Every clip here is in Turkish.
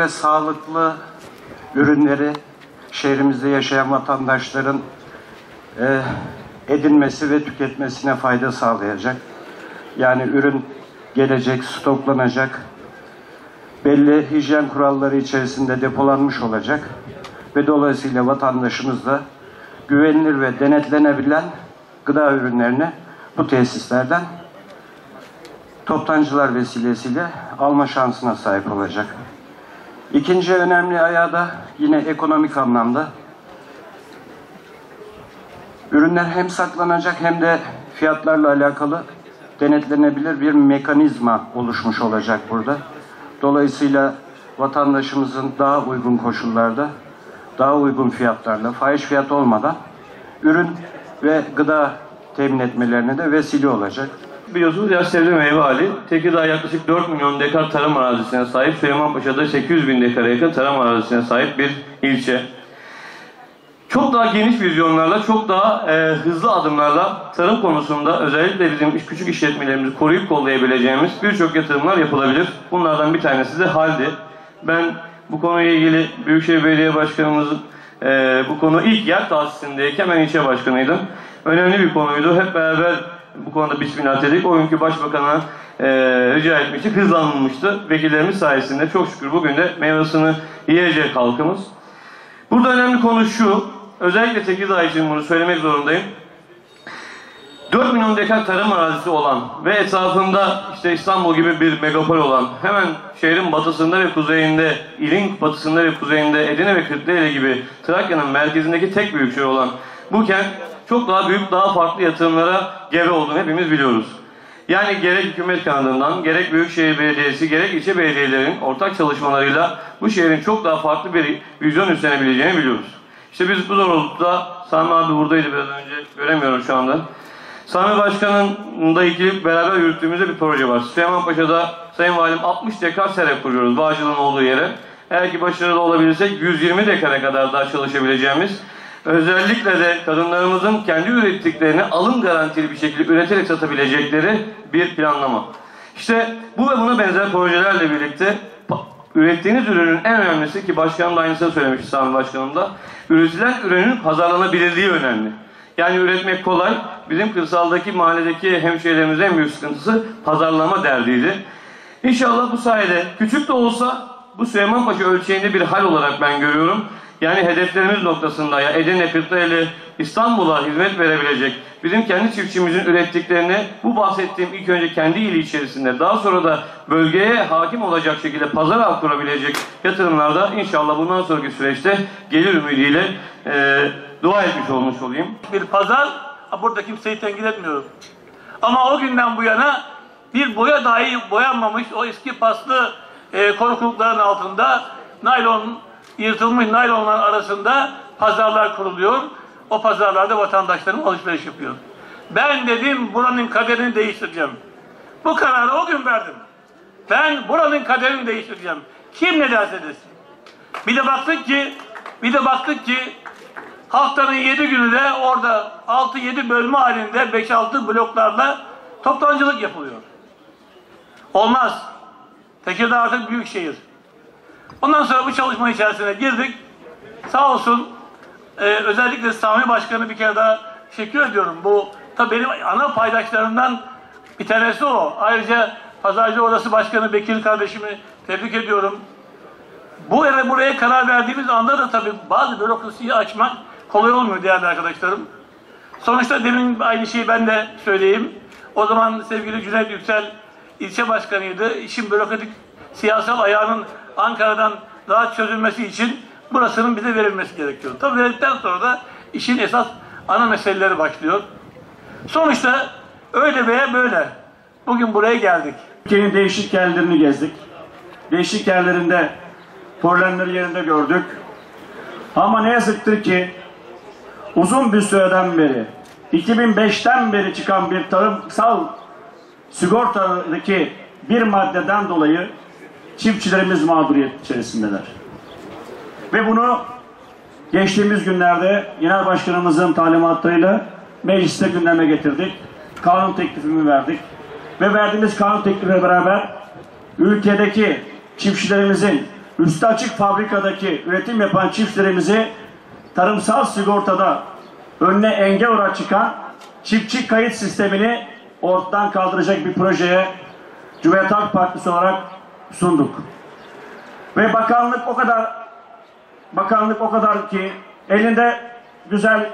ve sağlıklı ürünleri şehrimizde yaşayan vatandaşların edinmesi ve tüketmesine fayda sağlayacak. Yani ürün gelecek, stoklanacak, belli hijyen kuralları içerisinde depolanmış olacak ve dolayısıyla vatandaşımız da güvenilir ve denetlenebilen gıda ürünlerini bu tesislerden toptancılar vesilesiyle alma şansına sahip olacak. İkinci önemli ayağı da yine ekonomik anlamda. Ürünler hem saklanacak hem de fiyatlarla alakalı denetlenebilir bir mekanizma oluşmuş olacak burada. Dolayısıyla vatandaşımızın daha uygun koşullarda, daha uygun fiyatlarla, fahiş fiyat olmadan ürün ve gıda temin etmelerine de vesile olacak. Biliyorsunuz yaş sebze meyve hali. Tekirdağ yaklaşık 4 milyon dekar tarım arazisine sahip, Süleymanpaşa'da 800 bin dekara yakın tarım arazisine sahip bir ilçe. Çok daha geniş vizyonlarla, çok daha hızlı adımlarla tarım konusunda özellikle bizim küçük işletmelerimizi koruyup kollayabileceğimiz birçok yatırımlar yapılabilir. Bunlardan bir tanesi de haldi. Ben bu konuyla ilgili Büyükşehir Belediye Başkanımızın bu konu ilk yer tahsisindeyken ben ilçe başkanıydım. Önemli bir konuydu. Hep beraber bu konuda bismillah dedik. O günkü başbakana rica etmiştik. Hızlanmıştı. Vekillerimiz sayesinde çok şükür bugün de meyvasını yiyecek halkımız. Burada önemli konu şu. Özellikle Tekirdağ için bunu söylemek zorundayım. 4 milyon dekar tarım arazisi olan ve etrafında işte İstanbul gibi bir megapol olan, hemen şehrin batısında ve kuzeyinde, ilin batısında ve kuzeyinde Edirne ve Kırklareli gibi Trakya'nın merkezindeki tek büyük şehir olan bu kent çok daha büyük, daha farklı yatırımlara gebe olduğunu hepimiz biliyoruz. Yani gerek hükümet kanadından, gerek Büyükşehir Belediyesi, gerek ilçe belediyelerinin ortak çalışmalarıyla bu şehrin çok daha farklı bir vizyon üstlenebileceğini biliyoruz. İşte biz bu doğrultuda, Sami abi buradaydı biraz önce, göremiyorum şu anda. Sami Başkan'ın da ilgili beraber yürüttüğümüzde bir proje var. Süleymanpaşa'da Sayın Valim 60 dekar sera kuruyoruz Bağcılar'ın olduğu yere. Eğer ki başarılı olabilirsek 120 dekara kadar daha çalışabileceğimiz, özellikle de kadınlarımızın kendi ürettiklerini alım garantili bir şekilde üreterek satabilecekleri bir planlama. İşte bu ve buna benzer projelerle birlikte ürettiğiniz ürünün en önemlisi, ki başkanım da aynısını söylemişti Sami Başkanım da, üretilen ürünün pazarlanabilirliği önemli. Yani üretmek kolay. Bizim kırsaldaki, mahalledeki hemşehrilerimizin en büyük sıkıntısı pazarlama derdiydi. İnşallah bu sayede küçük de olsa bu Süleymanpaşa ölçeğinde bir hal olarak ben görüyorum. Yani hedeflerimiz noktasında ya Edirne, Kırklareli, İstanbul'a hizmet verebilecek, bizim kendi çiftçimizin ürettiklerini bu bahsettiğim ilk önce kendi ili içerisinde, daha sonra da bölgeye hakim olacak şekilde pazar kurabilecek yatırımlarda inşallah bundan sonraki süreçte gelir ümidiyle dua etmiş olmuş olayım. Bir pazar, burada kimseyi tenkit etmiyorum. Ama o günden bu yana bir boya dahi boyanmamış o eski paslı korkulukların altında yırtılmış naylonların arasında pazarlar kuruluyor. O pazarlarda vatandaşlarım alışveriş yapıyor. Ben dedim buranın kaderini değiştireceğim. Bu kararı o gün verdim. Ben buranın kaderini değiştireceğim. Kim ne derse desin. Bir de baktık ki haftanın 7 günü de orada 6-7 bölme halinde 5-6 bloklarla toptancılık yapılıyor. Olmaz. Tekirdağ artık büyük şehir. Ondan sonra bu çalışma içerisine girdik. Sağ olsun özellikle Sami Başkanı bir kere daha teşekkür ediyorum. Bu tabii benim ana paydaşlarımdan bir tanesi o. Ayrıca Pazarcı Odası Başkanı Bekir kardeşimi tebrik ediyorum. Buraya karar verdiğimiz anda da tabii bazı bürokrasiyi açmak kolay olmuyor değerli arkadaşlarım. Sonuçta demin aynı şeyi ben de söyleyeyim. O zaman sevgili Cüneyt Yüksel ilçe başkanıydı. İşin bürokratik siyasal ayağının Ankara'dan rahat çözülmesi için burasının bize verilmesi gerekiyor. Tabii verildikten sonra da işin esas ana meseleleri başlıyor. Sonuçta öyle veya böyle bugün buraya geldik. Ülkenin değişik yerlerini gezdik. Değişik yerlerinde problemleri yerinde gördük. Ama ne yazıktır ki uzun bir süreden beri 2005'ten beri çıkan bir tarımsal sigortadaki bir maddeden dolayı çiftçilerimiz mağduriyet içerisindeler. Ve bunu geçtiğimiz günlerde Genel Başkanımızın talimatlarıyla mecliste gündeme getirdik. Kanun teklifimi verdik. Ve verdiğimiz kanun teklifiyle beraber ülkedeki çiftçilerimizin üstü açık fabrikadaki üretim yapan çiftçilerimizi tarımsal sigortada önüne engel olarak çıkan çiftçi kayıt sistemini ortadan kaldıracak bir projeye Cumhuriyet Halk Partisi olarak sunduk. Ve bakanlık o kadar ki elinde güzel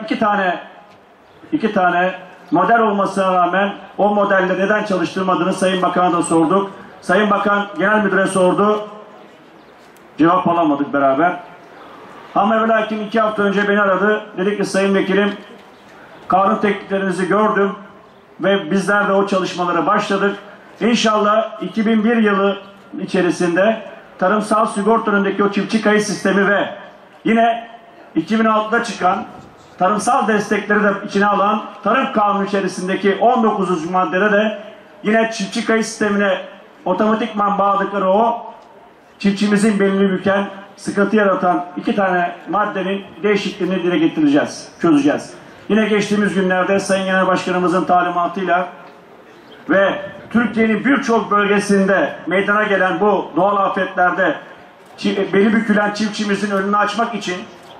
iki tane model olmasına rağmen o modelle neden çalıştırmadığını Sayın Bakan'a da sorduk. Sayın Bakan Genel Müdür'e sordu. Cevap alamadık beraber. Ama ve lakin 2 hafta önce beni aradı. Dedi ki Sayın Vekilim, kanun tekliflerinizi gördüm ve bizler de o çalışmalara başladık. İnşallah 2001 yılı içerisinde tarımsal sigorta önündeki o çiftçi kayıt sistemi ve yine 2006'da çıkan tarımsal destekleri de içine alan tarım kanunu içerisindeki 19. maddede de yine çiftçi kayıt sistemine otomatikman bağladıkları o çiftçimizin belini büken, sıkıntı yaratan 2 tane maddenin değişikliğini dile getireceğiz, çözeceğiz. Yine geçtiğimiz günlerde Sayın Genel Başkanımızın talimatıyla ve Türkiye'nin birçok bölgesinde meydana gelen bu doğal afetlerde beli bükülen çiftçimizin önünü açmak için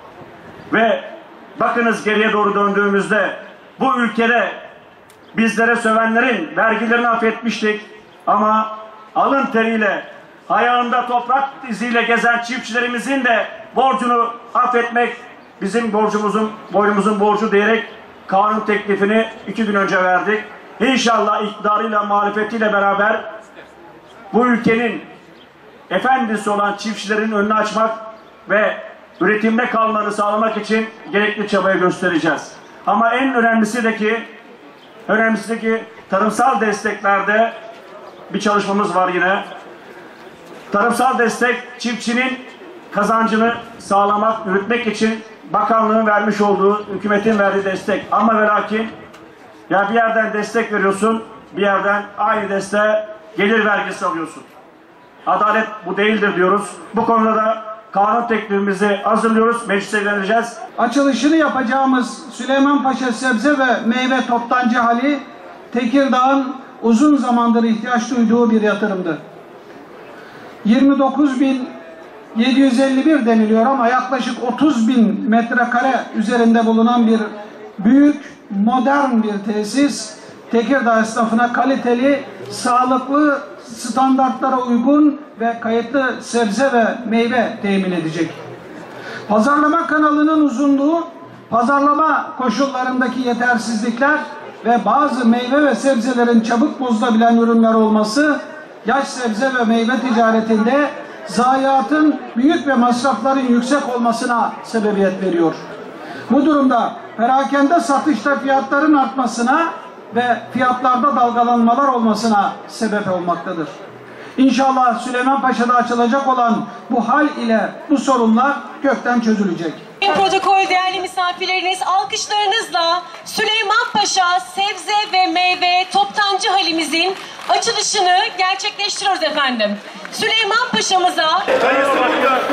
ve bakınız geriye doğru döndüğümüzde bu ülkede bizlere sövenlerin vergilerini affetmiştik ama alın teriyle, ayağında toprak iziyle gezen çiftçilerimizin de borcunu affetmek bizim boynumuzun borcu diyerek kanun teklifini 2 gün önce verdik. İnşallah iktidarıyla, muhalefetiyle beraber bu ülkenin efendisi olan çiftçilerin önünü açmak ve üretimde kalmalarını sağlamak için gerekli çabayı göstereceğiz. Ama en önemlisi de ki tarımsal desteklerde bir çalışmamız var yine. Tarımsal destek çiftçinin kazancını sağlamak, yürütmek için bakanlığın vermiş olduğu, hükümetin verdiği destek. Ama ve lakin ya bir yerden destek veriyorsun, bir yerden aynı desteğe gelir vergisi alıyorsun. Adalet bu değildir diyoruz. Bu konuda da kanun teklifimizi hazırlıyoruz, meclise vereceğiz. Açılışını yapacağımız Süleymanpaşa Sebze ve Meyve Toptancı Hali, Tekirdağ'ın uzun zamandır ihtiyaç duyduğu bir yatırımdı. 29.751 deniliyor ama yaklaşık 30.000 metrekare üzerinde bulunan bir büyük, modern bir tesis, Tekirdağ esnafına kaliteli, sağlıklı, standartlara uygun ve kayıtlı sebze ve meyve temin edecek. Pazarlama kanalının uzunluğu, pazarlama koşullarındaki yetersizlikler ve bazı meyve ve sebzelerin çabuk bozulabilen ürünler olması, yaş sebze ve meyve ticaretinde zayiatın büyük ve masrafların yüksek olmasına sebebiyet veriyor. Bu durumda perakende satışta fiyatların artmasına ve fiyatlarda dalgalanmalar olmasına sebep olmaktadır. İnşallah Süleymanpaşa'da açılacak olan bu hal ile bu sorunlar kökten çözülecek. Protokol değerli misafirleriniz, alkışlarınızla Süleymanpaşa Sebze ve Meyve Toptancı Halimizin açılışını gerçekleştiriyoruz efendim. Süleymanpaşa'mıza